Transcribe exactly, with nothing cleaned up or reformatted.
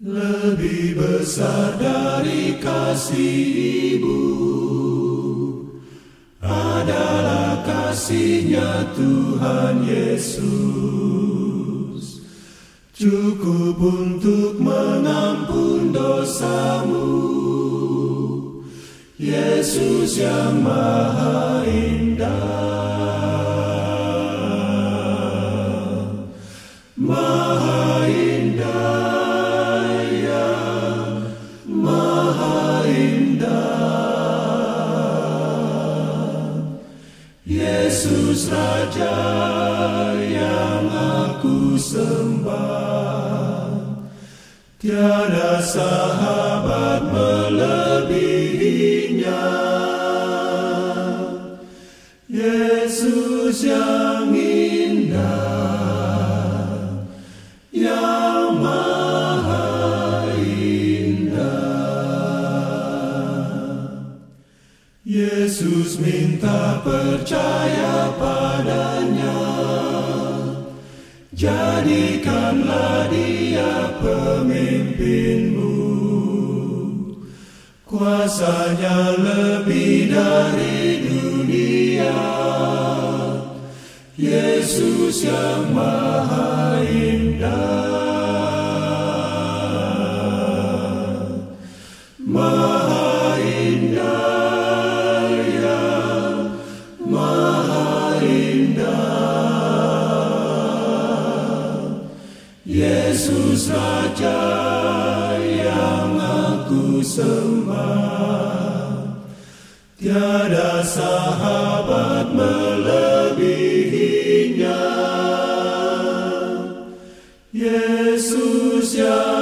Lebih besar dari kasih ibu adalah kasih-Nya Tuhan Yesus, cukup untuk mengampun dosamu. Yesus yang maha indah, maha indah, ya, maha indah. Yesus Raja yang aku sembah, tiada sahabat melebihinya. Yesus yang indah, yang maha indah. Yesus minta percaya padanya, jadikanlah Dia pemimpinmu. Kuasanya lebih dari dunia. Yesus yang maha indah, maha indah, ya, maha indah. Yesus Raja yang aku sembah, tiada sahabat melebihinya. Yesus yang